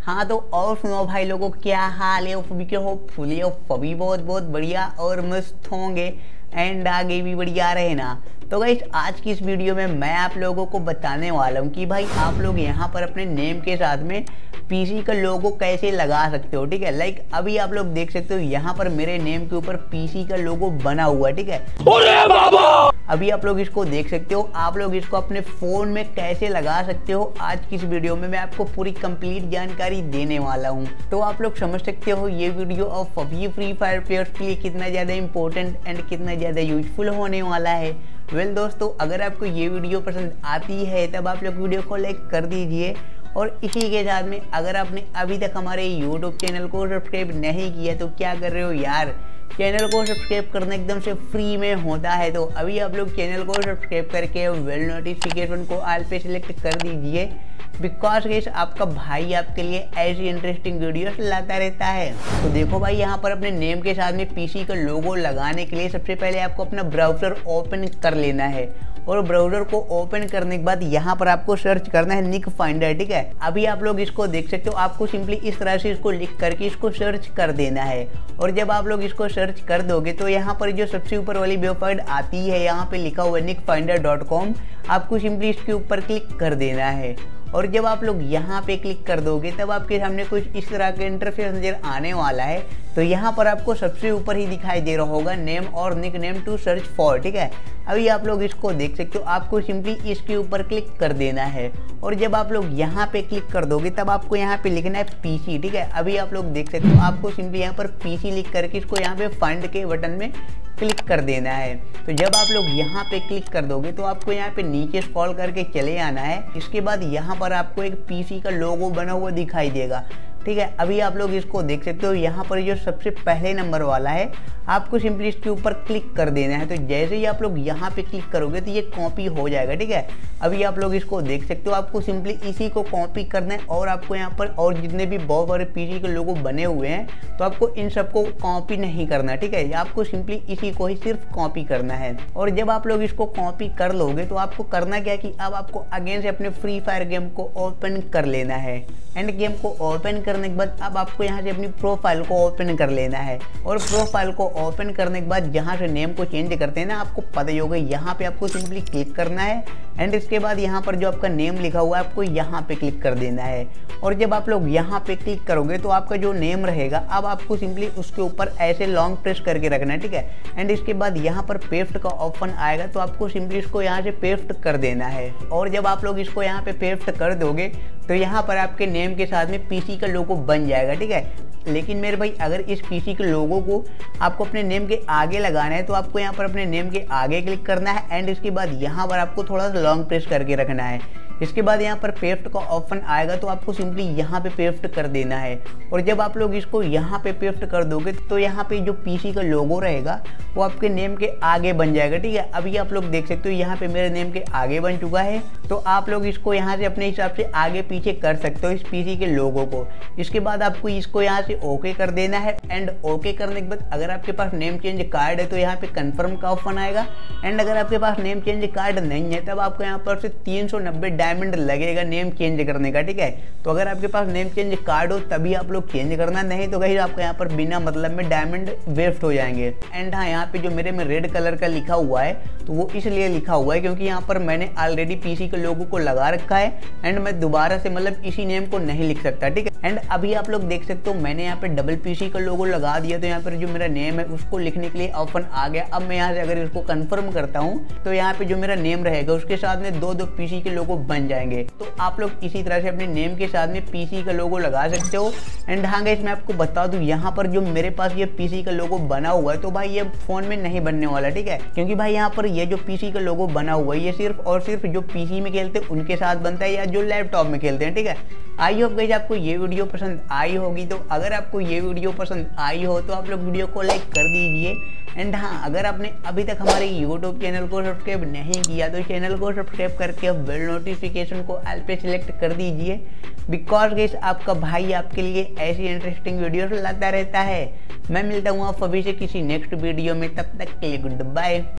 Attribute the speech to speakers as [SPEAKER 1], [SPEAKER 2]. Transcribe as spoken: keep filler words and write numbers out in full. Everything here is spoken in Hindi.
[SPEAKER 1] हाँ तो और सुनो भाई लोगों, क्या हाल है? सभी के हो फुली हो सभी बहुत बहुत बढ़िया और मस्त होंगे एंड आगे भी बढ़िया रहे ना। तो गाइस आज की इस वीडियो में मैं आप लोगों को बताने वाला हूँ कि भाई आप लोग यहाँ पर अपने नेम के साथ में पीसी का लोगो कैसे लगा सकते हो। ठीक है, लाइक अभी आप लोग देख सकते हो यहाँ पर मेरे नेम के ऊपर पीसी का लोगो बना हुआ है। ठीक है, अरे बाबा अभी आप लोग इसको देख सकते हो। आप लोग इसको अपने फोन में कैसे लगा सकते हो आज की इस वीडियो में मैं आपको पूरी कंप्लीट जानकारी देने वाला हूँ। तो आप लोग समझ सकते हो ये वीडियो और पबजी फ्री फायर प्लेयर्स के लिए कितना ज़्यादा इंपॉर्टेंट एंड कितना ज़्यादा यूजफुल होने वाला है। वेल well, दोस्तों अगर आपको ये वीडियो पसंद आती है तब आप लोग वीडियो को लाइक कर दीजिए और इसी के साथ में अगर आपने अभी तक हमारे यूट्यूब चैनल को सब्सक्राइब नहीं किया तो क्या कर रहे हो यार। चैनल को सब्सक्राइब करना एकदम से फ्री में होता है, तो अभी आप लोग चैनल को सब्सक्राइब करके वेल नोटिफिकेशन को ऑल पे सिलेक्ट कर दीजिए, बिकॉज गाइस आपका भाई आपके लिए ऐसी इंटरेस्टिंग वीडियोस लाता रहता है। तो देखो भाई यहाँ पर अपने नेम के साथ में पीसी का लोगो लगाने के लिए सबसे पहले आपको अपना ब्राउजर ओपन कर लेना है और ब्राउजर को ओपन करने के बाद यहाँ पर आपको सर्च करना है निक फाइंडर। ठीक है, अभी आप लोग इसको देख सकते हो, आपको सिंपली इस तरह से इसको लिख करके इसको सर्च कर देना है और जब आप लोग इसको सर्च कर दोगे तो यहाँ पर जो सबसे ऊपर वाली वेबसाइट आती है यहाँ पे लिखा हुआ है निक फाइंडर डॉट कॉम, आपको सिंपली इसके ऊपर क्लिक कर देना है और जब आप लोग यहाँ पे क्लिक कर दोगे तब आपके सामने कुछ इस तरह का इंटरफेस नजर आने वाला है। तो यहाँ पर आपको सबसे ऊपर ही दिखाई दे रहा होगा नेम और nick name to search for. ठीक है, अभी आप लोग इसको देख सकते हो, आपको सिंपली इसके ऊपर क्लिक कर देना है और जब आप लोग यहाँ पे क्लिक कर दोगे तब आपको यहाँ पे लिखना है पीसी। ठीक है, अभी आप लोग देख सकते हो, आपको सिंपली यहाँ पर पीसी लिख करके इसको यहाँ पे फाइंड के बटन में क्लिक कर देना है। तो जब आप लोग यहाँ पे क्लिक कर दोगे तो आपको यहाँ पे नीचे स्क्रॉल करके चले आना है। इसके बाद यहाँ पर आपको एक पीसी का लोगो बना हुआ दिखाई देगा। ठीक है, अभी आप लोग इसको देख सकते हो, यहाँ पर जो सबसे पहले नंबर वाला है आपको सिंपली इसके ऊपर क्लिक कर देना है। तो जैसे ही आप लोग यहाँ पे क्लिक करोगे तो ये कॉपी हो जाएगा। ठीक है, अभी आप लोग इसको देख सकते हो, आपको सिंपली इसी को कॉपी करना है और आपको यहाँ पर और जितने भी बहुत सारे पीसी के लोगो बने हुए हैं तो आपको इन सबको कॉपी नहीं करना। ठीक है, आपको सिंपली इसी को ही सिर्फ कॉपी करना है और जब आप लोग इसको कॉपी कर लोगे तो आपको करना क्या कि अब आपको अगेन से अपने फ्री फायर गेम को ओपन कर लेना है एंड गेम को ओपन करने के बाद अब आपको यहाँ से अपनी प्रोफाइल को ओपन कर लेना है और प्रोफाइल को ओपन करने के बाद जहाँ से नेम को चेंज करते हैं ना, आपको पता ही होगा, यहाँ पे आपको सिंपली क्लिक करना है एंड इसके बाद यहाँ पर जो आपका नेम लिखा हुआ है आपको यहाँ पे क्लिक कर देना है और जब आप लोग यहाँ पे क्लिक करोगे तो आपका जो नेम रहेगा अब आपको सिंपली उसके ऊपर ऐसे लॉन्ग प्रेस करके रखना है। ठीक है, एंड इसके बाद यहाँ पर पेस्ट का ऑप्शन आएगा तो आपको सिंपली इसको यहाँ से पेस्ट कर देना है और जब आप लोग इसको यहाँ पे पेस्ट कर दोगे तो यहाँ पर आपके नेम के साथ में पीसी का लोगो बन जाएगा। ठीक है, लेकिन मेरे भाई अगर इस पीसी के लोगो को आपको अपने नेम के आगे लगाना है तो आपको यहाँ पर अपने नेम के आगे क्लिक करना है एंड इसके बाद यहाँ पर आपको थोड़ा सा लॉन्ग प्रेस करके रखना है। इसके बाद यहाँ पर पेस्ट का ऑप्शन आएगा तो आपको सिंपली यहाँ पे पेस्ट कर देना है और जब आप लोग इसको यहाँ पे पेस्ट कर दोगे तो यहाँ पे जो पीसी का लोगो रहेगा वो आपके नेम के आगे बन जाएगा। ठीक है, अभी आप लोग देख सकते हो यहाँ पे मेरे नेम के आगे बन चुका है। तो आप लोग इसको यहाँ से अपने हिसाब से आगे पीछे कर सकते हो इस पीसी के लोगो को। इसके बाद आपको इसको यहाँ से ओके कर देना है एंड ओके करने के बाद अगर आपके पास नेम चेंज कार्ड है तो यहाँ पे कन्फर्म का ऑप्शन आएगा एंड अगर आपके पास नेम चेंज कार्ड नहीं है तब आपको यहाँ पर से तीन सौ नब्बे डायमंड लगेगा नेम चेंज करने का। ठीक है, तो अगर आपके पास नेम चेंज कार्ड हो तभी आप लोग चेंज करना, नहीं तो कहीं आपको यहाँ पर बिना मतलब में डायमंड वेस्ट हो जाएंगे। एंड हाँ, यहाँ पे जो मेरे में रेड कलर का लिखा हुआ है तो वो इसलिए लिखा हुआ है क्योंकि यहाँ पर मैंने ऑलरेडी पीसी के लोगों को लगा रखा है एंड मैं दोबारा से मतलब इसी नेम को नहीं लिख सकता। ठीक है, एंड अभी आप लोग देख सकते हो मैंने यहाँ पे डबल पीसी का लोगो लगा दिया तो यहाँ पर जो मेरा नेम है उसको लिखने के लिए ऑप्शन आ गया। अब मैं यहाँ से अगर इसको कंफर्म करता हूँ तो यहाँ पे जो मेरा नेम रहेगा उसके साथ में दो दो पीसी के लोगो बन जाएंगे। तो आप लोग इसी तरह से अपने नेम के साथ में पीसी का लोगो लगा सकते हो। एंड हाँ गाइस, मैं आपको बता दूं यहाँ पर जो मेरे पास ये पीसी का लोगो बना हुआ है तो भाई ये फोन में नहीं बनने वाला। ठीक है, क्योंकि भाई यहाँ पर ये जो पीसी का लोगो बना हुआ है ये सिर्फ और सिर्फ जो पीसी में खेलते हैं उनके साथ बनता है या जो लैपटॉप में खेलते हैं। ठीक है, आई होप गाइस आपको ये वीडियो पसंद आई होगी। तो अगर आपको ये वीडियो पसंद आई हो तो आप लोग वीडियो को लाइक कर दीजिए एंड हाँ, अगर आपने अभी तक हमारे यूट्यूब चैनल को सब्सक्राइब नहीं किया तो चैनल को सब्सक्राइब करके अब बेल नोटिफिकेशन को ऑल पे सिलेक्ट कर दीजिए, बिकॉज गाइस आपका भाई आपके लिए ऐसी इंटरेस्टिंग वीडियोस लाता रहता है। मैं मिलता हूँ आप अभी से किसी नेक्स्ट वीडियो में, तब तक के लिए गुड बाय।